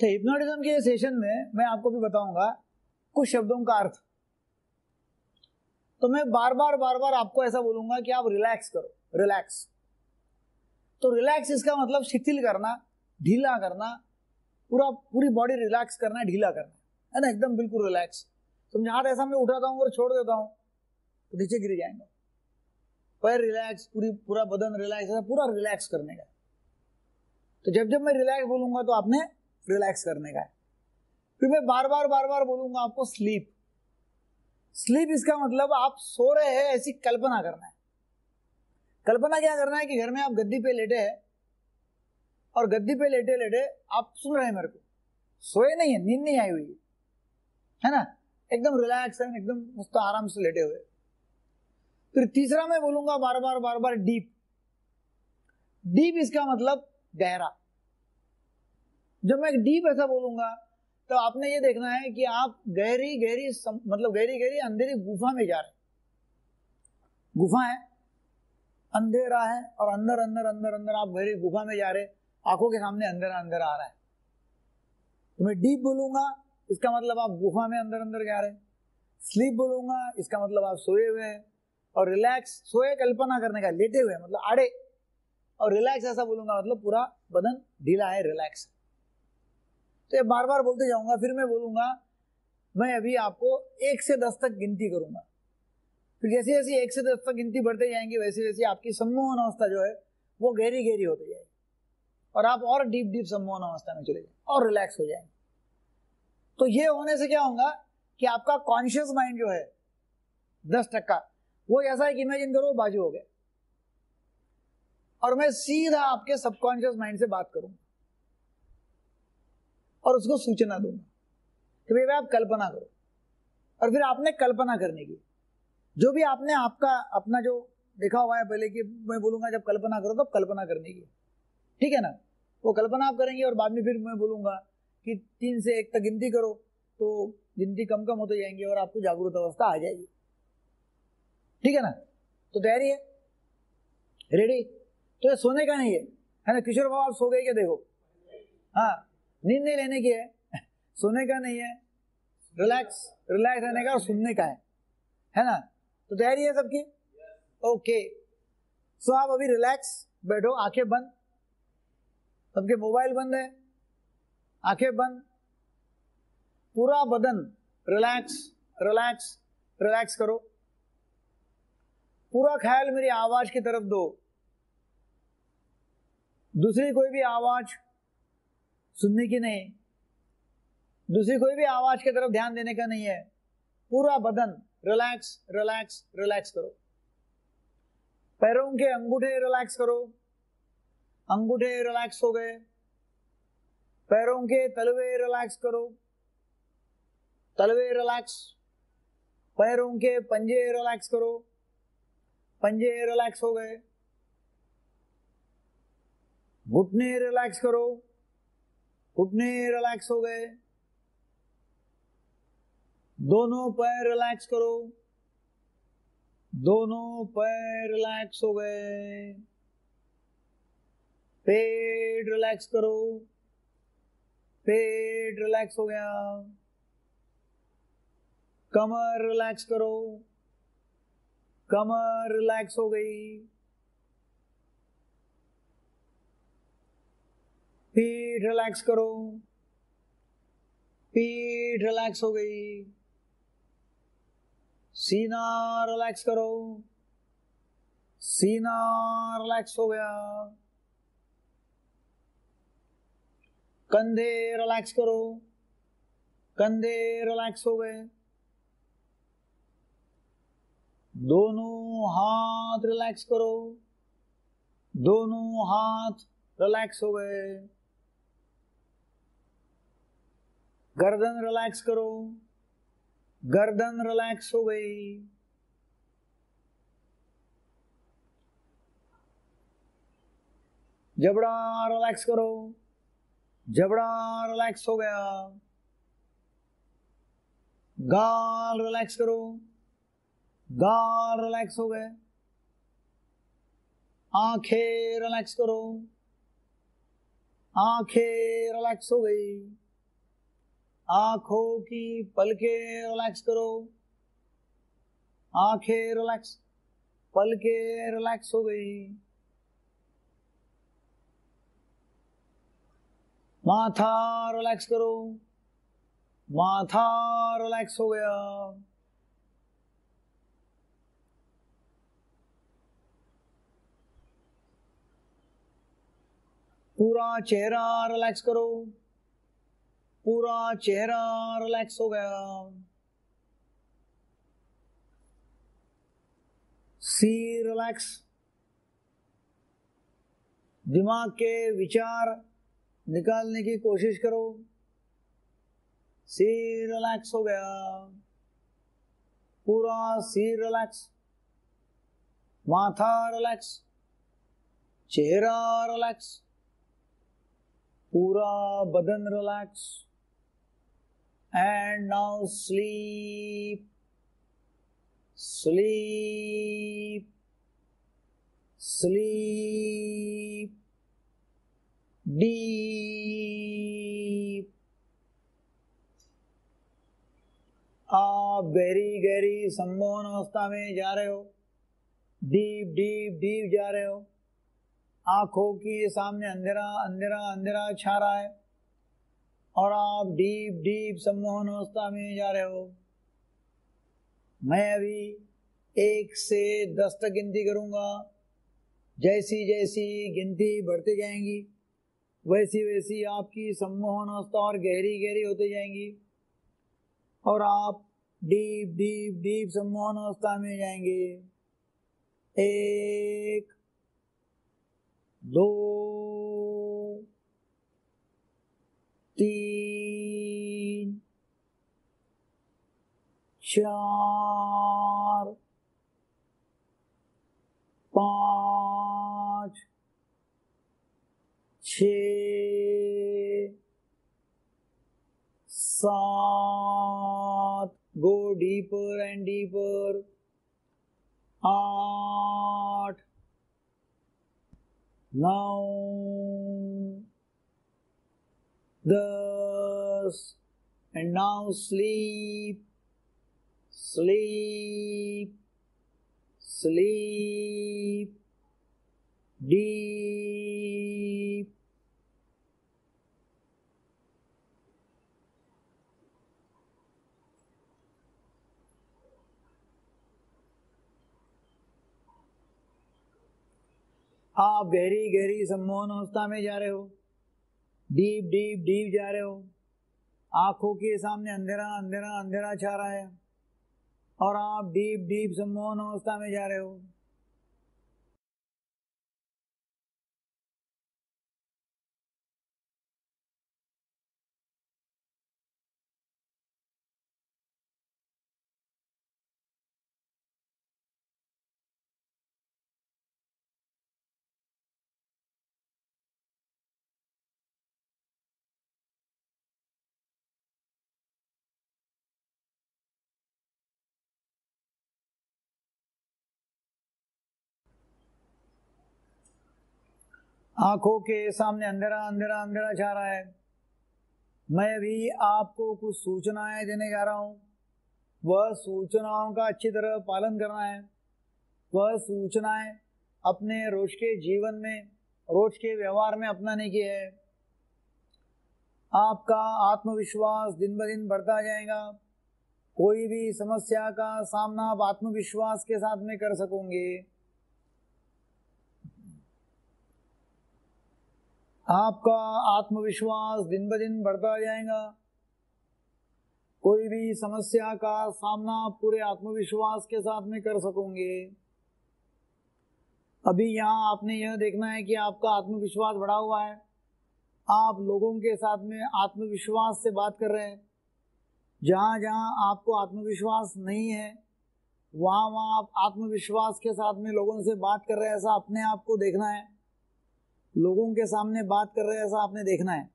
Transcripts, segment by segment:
तो हिप्नोटिज्म के सेशन में मैं आपको भी बताऊंगा कुछ शब्दों का अर्थ। तो मैं बार बार आपको ऐसा बोलूंगा कि आप रिलैक्स करो, रिलैक्स। तो रिलैक्स इसका मतलब शिथिल करना, ढीला करना, पूरी बॉडी रिलैक्स करना, ढीला करना, है ना, एकदम बिल्कुल रिलैक्स। तुम हाथ ऐसा मैं उठाता हूँ और छोड़ देता हूँ तो नीचे गिर जाएंगे। पैर रिलैक्स, पूरा बदन रिलैक्स, पूरा रिलैक्स करने का। तो जब मैं रिलैक्स बोलूंगा तो आपने रिलैक्स करने का है। फिर मैं बार बार बोलूंगा आपको स्लीप। स्लीप इसका मतलब आप सो रहे हैं ऐसी कल्पना करना है। कल्पना क्या करना है कि घर में आप गद्दी पे लेटे हैं और गद्दी पे लेटे लेटे आप सुन रहे हैं मेरे को, सोए नहीं है, नींद नहीं आई हुई है ना, एकदम रिलैक्स है, एकदम मस्त आराम से लेटे हुए। फिर तीसरा मैं बोलूंगा बार बार डीप। डीप इसका मतलब गहरा। जब मैं डीप ऐसा बोलूंगा तो आपने ये देखना है कि आप गहरी मतलब गहरी अंधेरी गुफा में जा रहे हैं। गुफा है, अंधेरा है और अंदर आप गहरी गुफा में जा रहे, आंखों के सामने अंधेरा आ रहा है। तो मैं डीप बोलूंगा इसका मतलब आप गुफा में अंदर जा रहे। स्लीप बोलूंगा इसका मतलब आप सोए हुए हैं। और रिलैक्स, सोए कल्पना करने का, लेटे हुए मतलब आड़े। और रिलैक्स ऐसा बोलूंगा मतलब पूरा बदन ढीला है, रिलैक्स। तो ये बार बार बोलते जाऊंगा। फिर मैं बोलूंगा, मैं अभी आपको 1 से 10 तक गिनती करूंगा। फिर जैसे जैसे 1 से 10 तक गिनती बढ़ते जाएंगे वैसे वैसे आपकी सम्मोहन अवस्था जो है वो गहरी होती जाएगी और आप और डीप सम्मोहन अवस्था में चले जाएंगे और रिलैक्स हो जाएंगे। तो ये होने से क्या होगा कि आपका कॉन्शियस माइंड जो है 10% वो ऐसा है कि इमेजिन करो बाजू हो गए और मैं सीधा आपके सबकॉन्शियस माइंड से बात करूंगा और उसको सूचना दूंगा कि भाई आप कल्पना करो। और फिर आपने कल्पना करने की, जो भी आपने अपना जो देखा हुआ है पहले, कि मैं बोलूंगा जब कल्पना करो तो कल्पना करने की, ठीक है ना, वो कल्पना आप करेंगे। और बाद में फिर मैं बोलूंगा कि 3 से 1 तक गिनती करो, तो गिनती कम होते जाएंगे और आपको जागरूक अवस्था आ जाएगी, ठीक है ना। तो तैयारी है, रेडी। तो ये सोने का नहीं है ना किशोर बाबा, आप सो गए क्या, देखो, हाँ, नींद नहीं लेने की है, सोने का नहीं है, रिलैक्स रहने का और सुनने का है ना। तो तैयारी है सबकी, ओके। सो आप अभी रिलैक्स बैठो, आंखें बंद, सबके मोबाइल बंद है, आंखें बंद, पूरा बदन रिलैक्स करो। पूरा ख्याल मेरी आवाज की तरफ दो, दूसरी कोई भी आवाज सुनने की नहीं, दूसरी कोई भी आवाज की तरफ ध्यान देने का नहीं है। पूरा बदन रिलैक्स करो। पैरों के अंगूठे रिलैक्स करो, अंगूठे रिलैक्स हो गए। पैरों के तलवे रिलैक्स करो, तलवे रिलैक्स। पैरों के पंजे रिलैक्स करो, पंजे रिलैक्स हो गए। घुटने रिलैक्स करो, घुटने रिलैक्स हो गए। दोनों पैर रिलैक्स करो, दोनों पैर रिलैक्स हो गए। पेट रिलैक्स करो, पेट रिलैक्स हो गया। कमर रिलैक्स करो, कमर रिलैक्स हो गई। पीठ रिलैक्स करो, पीठ रिलैक्स हो गई। सीना रिलैक्स करो, सीना रिलैक्स हो गया। कंधे रिलैक्स करो, कंधे रिलैक्स हो गए। दोनों हाथ रिलैक्स करो, दोनों हाथ रिलैक्स हो गए। गर्दन रिलैक्स करो, गर्दन रिलैक्स हो गई। जबड़ा रिलैक्स करो, जबड़ा रिलैक्स हो गया। गाल रिलैक्स करो, गाल रिलैक्स हो गए। आंखें रिलैक्स करो, आंखें रिलैक्स हो गई। आंखों की पलकें रिलैक्स करो, आंखें रिलैक्स, पलकें रिलैक्स हो गई। माथा रिलैक्स करो, माथा रिलैक्स हो गया। पूरा चेहरा रिलैक्स करो, पूरा चेहरा रिलैक्स हो गया। सिर रिलैक्स, दिमाग के विचार निकालने की कोशिश करो। सिर रिलैक्स हो गया, पूरा सिर रिलैक्स, माथा रिलैक्स, चेहरा रिलैक्स, पूरा बदन relax. And now sleep, sleep, sleep deep. आप गहरी गहरी सम्मोहन अवस्था में जा रहे हो, डीप डीप डीप जा रहे हो। आंखों के सामने अंधेरा अंधेरा अंधेरा छा रहा है और आप डीप डीप सम्मोहन अवस्था में जा रहे हो। मैं अभी 1 से 10 तक गिनती करूंगा। जैसी जैसी गिनती बढ़ती जाएंगी वैसी वैसी आपकी सम्मोहन अवस्था और गहरी गहरी होती जाएंगी और आप डीप डीप डीप सम्मोहन अवस्था में जाएंगे। 1, 2, 3, 4, 5, 6, 7, go deeper and deeper, 8, 9, 10, and now sleep, sleep, sleep deep. आप गहरी गहरी सम्मोहन अवस्था में जा रहे हो, डीप डीप डीप जा रहे हो। आंखों के सामने अंधेरा अंधेरा अंधेरा छा रहा है और आप डीप डीप सम्मोहन अवस्था में जा रहे हो। आंखों के सामने अंधेरा अंधेरा अंधेरा छा रहा है। मैं अभी आपको कुछ सूचनाएं देने जा रहा हूं। वह सूचनाओं का अच्छी तरह पालन करना है। वह सूचनाएं अपने रोज के जीवन में, रोज के व्यवहार में अपनाने की है। आपका आत्मविश्वास दिन ब दिन बढ़ता जाएगा। कोई भी समस्या का सामना आप आत्मविश्वास के साथ में कर सकोगे। आपका आत्मविश्वास दिन ब दिन बढ़ता जाएगा। कोई भी समस्या का सामना आप पूरे आत्मविश्वास के साथ में कर सकोगे। अभी यहाँ आपने यह देखना है कि आपका आत्मविश्वास बढ़ा हुआ है। आप लोगों के साथ में आत्मविश्वास से बात कर रहे हैं। जहाँ जहाँ आपको आत्मविश्वास नहीं है वहाँ वहाँ आप आत्मविश्वास के साथ में लोगों से बात कर रहे हैं, ऐसा अपने आप को देखना है। लोगों के सामने बात कर रहे हैं ऐसा आपने देखना है।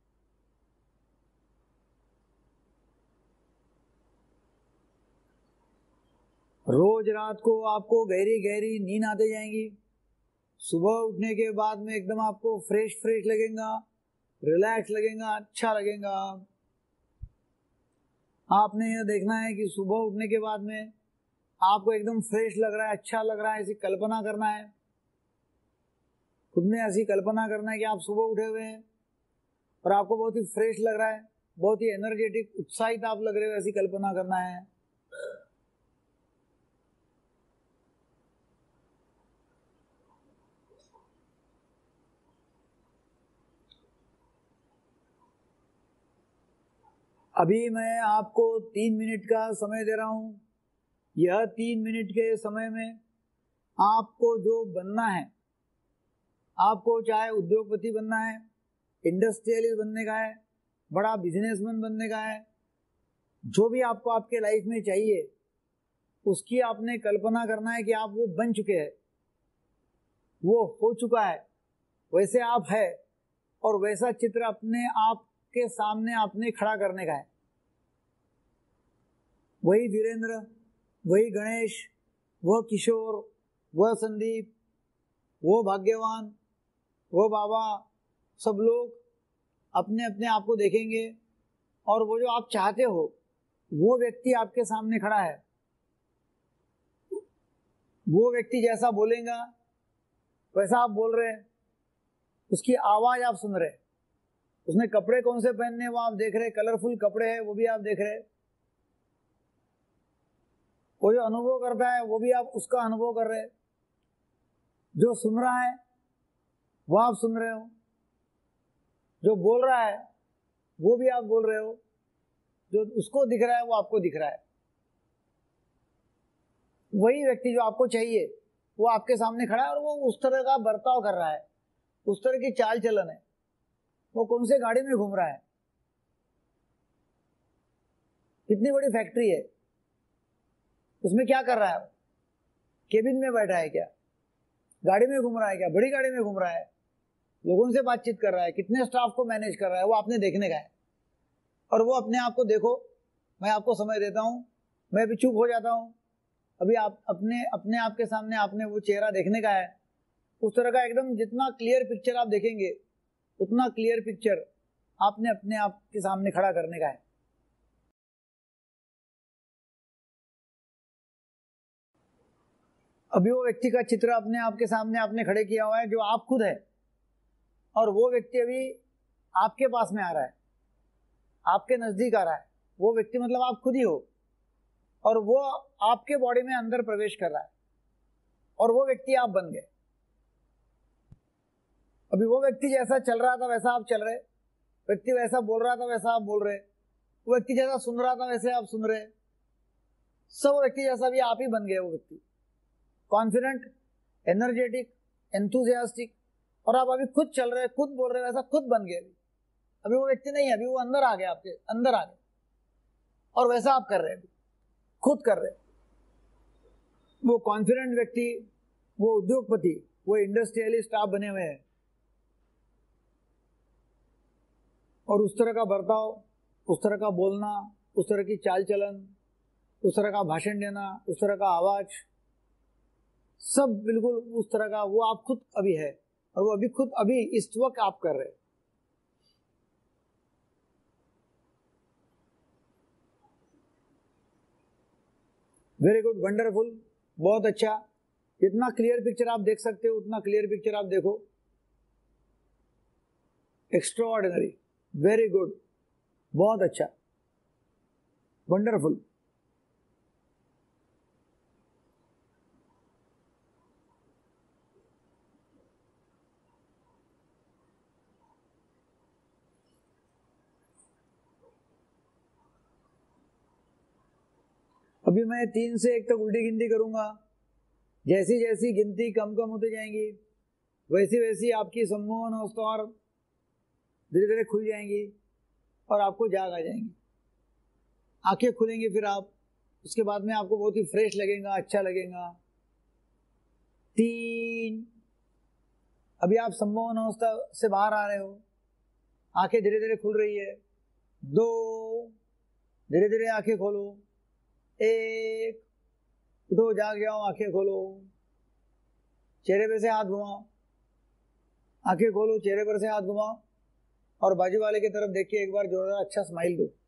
रोज रात को आपको गहरी गहरी नींद आते जाएंगी। सुबह उठने के बाद में एकदम आपको फ्रेश फ्रेश लगेगा, रिलैक्स लगेगा, अच्छा लगेगा। आपने यह देखना है कि सुबह उठने के बाद में आपको एकदम फ्रेश लग रहा है, अच्छा लग रहा है, ऐसी कल्पना करना है। खुद में ऐसी कल्पना करना है कि आप सुबह उठे हुए हैं और आपको बहुत ही फ्रेश लग रहा है, बहुत ही एनर्जेटिक, उत्साहित आप लग रहे हो, ऐसी कल्पना करना है। अभी मैं आपको 3 मिनट का समय दे रहा हूं। यह 3 मिनट के समय में आपको जो बनना है, आपको चाहे उद्योगपति बनना है, इंडस्ट्रियलिस्ट बनने का है, बड़ा बिजनेसमैन बनने का है, जो भी आपको आपके लाइफ में चाहिए उसकी आपने कल्पना करना है कि आप वो बन चुके हैं, वो हो चुका है, वैसे आप है और वैसा चित्र अपने आप के सामने आपने खड़ा करने का है। वही वीरेंद्र, वही गणेश, वह किशोर, वह संदीप, वो भाग्यवान, वो बाबा, सब लोग अपने अपने आप को देखेंगे और वो जो आप चाहते हो वो व्यक्ति आपके सामने खड़ा है। वो व्यक्ति जैसा बोलेगा वैसा आप बोल रहे हैं, उसकी आवाज आप सुन रहे, उसने कपड़े कौन से पहनने वो आप देख रहे, कलरफुल कपड़े हैं वो भी आप देख रहे, वो जो अनुभव करता है वो भी आप उसका अनुभव कर रहे, जो सुन रहा है वो आप सुन रहे हो, जो बोल रहा है वो भी आप बोल रहे हो, जो उसको दिख रहा है वो आपको दिख रहा है। वही व्यक्ति जो आपको चाहिए वो आपके सामने खड़ा है और वो उस तरह का बर्ताव कर रहा है, उस तरह की चाल चलन है। वो कौन से गाड़ी में घूम रहा है, कितनी बड़ी फैक्ट्री है, उसमें क्या कर रहा है, केबिन में बैठा है क्या, गाड़ी में घूम रहा है क्या, बड़ी गाड़ी में घूम रहा है, लोगों से बातचीत कर रहा है, कितने स्टाफ को मैनेज कर रहा है, वो आपने देखने का है। और वो अपने आप को देखो, मैं आपको समय देता हूं, मैं भी चुप हो जाता हूं, अभी आप अपने आप के सामने आपने वो चेहरा देखने का है। उस तरह का एकदम जितना क्लियर पिक्चर आप देखेंगे उतना क्लियर पिक्चर आपने अपने आप के सामने खड़ा करने का है। अभी वो व्यक्ति का चित्र अपने आप के सामने आपने खड़े किया हुआ है जो आप खुद है, और वो व्यक्ति अभी आपके पास में आ रहा है, आपके नजदीक आ रहा है। वो व्यक्ति मतलब आप खुद ही हो और वो आपके बॉडी में अंदर प्रवेश कर रहा है और वो व्यक्ति आप बन गए। अभी वो व्यक्ति जैसा चल रहा था वैसा आप चल रहे, व्यक्ति वैसा बोल रहा था वैसा आप बोल रहे, वो व्यक्ति जैसा सुन रहा था वैसे आप सुन रहे, सब व्यक्ति जैसा भी आप ही बन गए। वो व्यक्ति कॉन्फिडेंट, एनर्जेटिक, एंथुजियास्टिक, और आप अभी खुद चल रहे, खुद बोल रहे, वैसा खुद बन गए। अभी वो व्यक्ति नहीं है, अभी वो अंदर आ गया, आपके अंदर आ गए और वैसा आप कर रहे हैं, खुद कर रहे। वो कॉन्फिडेंट व्यक्ति, वो उद्योगपति, वो इंडस्ट्रियलिस्ट आप बने हुए हैं और उस तरह का बर्ताव, उस तरह का बोलना, उस तरह की चाल चलन, उस तरह का भाषण देना, उस तरह का आवाज, सब बिल्कुल उस तरह का वो आप खुद अभी है और वो अभी खुद अभी इस वक्त आप कर रहे। वेरी गुड, वंडरफुल, बहुत अच्छा। जितना क्लियर पिक्चर आप देख सकते हो उतना क्लियर पिक्चर आप देखो। एक्स्ट्राऑर्डिनरी, वेरी गुड, बहुत अच्छा, वंडरफुल। अभी मैं 3 से 1 तक उल्टी गिनती करूंगा। जैसी जैसी गिनती कम कम होती जाएंगी वैसी वैसी आपकी सम्मोहन अवस्था और धीरे धीरे खुल जाएंगी और आपको जाग आ जाएंगी, आंखें खुलेंगी। फिर आप उसके बाद में आपको बहुत ही फ्रेश लगेगा, अच्छा लगेगा। 3, अभी आप सम्मोहन अवस्था से बाहर आ रहे हो, आंखें धीरे धीरे खुल रही है। 2, धीरे धीरे आंखें खोलो। 1, उठो, जाग जाओ, आंखें खोलो, चेहरे पे से हाथ घुमाओ, आंखें खोलो, चेहरे पर से हाथ घुमाओ और बाजू वाले की तरफ देख के एक बार जोरदार अच्छा स्माइल दो।